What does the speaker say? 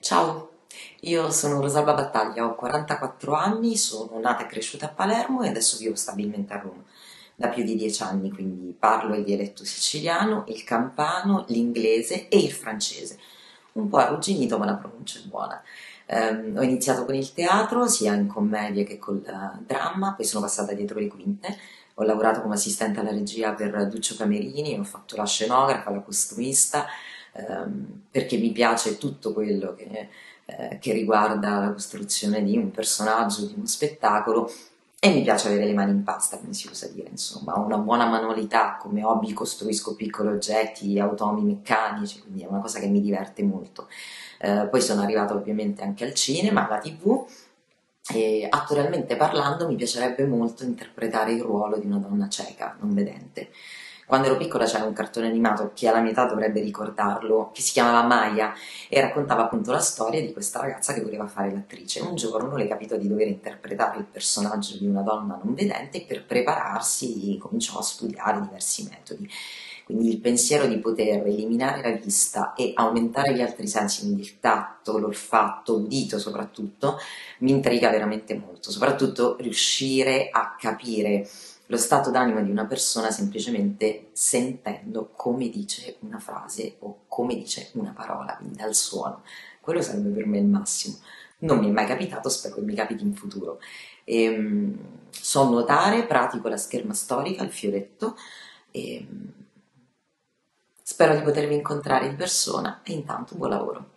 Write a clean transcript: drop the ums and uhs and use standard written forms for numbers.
Ciao, io sono Rosalba Battaglia, ho 44 anni, sono nata e cresciuta a Palermo e adesso vivo stabilmente a Roma da più di 10 anni, quindi parlo il dialetto siciliano, il campano, l'inglese e il francese. Un po' arrugginito, ma la pronuncia è buona. Ho iniziato con il teatro, sia in commedia che col dramma, poi sono passata dietro le quinte. Ho lavorato come assistente alla regia per Duccio Camerini, ho fatto la scenografa, la costumista, perché mi piace tutto quello che riguarda la costruzione di un personaggio, di uno spettacolo e mi piace avere le mani in pasta, come si usa dire, insomma, ho una buona manualità, come hobby costruisco piccoli oggetti, automi meccanici, quindi è una cosa che mi diverte molto. Poi sono arrivata ovviamente anche al cinema, alla TV e attorialmente parlando mi piacerebbe molto interpretare il ruolo di una donna cieca, non vedente. Quando ero piccola c'era un cartone animato, chi ha la mia età dovrebbe ricordarlo, che si chiamava Maya e raccontava appunto la storia di questa ragazza che voleva fare l'attrice. Un giorno le capitò di dover interpretare il personaggio di una donna non vedente e per prepararsi cominciò a studiare diversi metodi. Quindi il pensiero di poter eliminare la vista e aumentare gli altri sensi, quindi il tatto, l'olfatto, l'udito soprattutto, mi intriga veramente molto, soprattutto riuscire a capire lo stato d'animo di una persona semplicemente sentendo come dice una frase o come dice una parola, quindi dal suono. Quello sarebbe per me il massimo. Non mi è mai capitato, spero che mi capiti in futuro. So nuotare, pratico la scherma storica, il fioretto e spero di potervi incontrare di persona e intanto buon lavoro.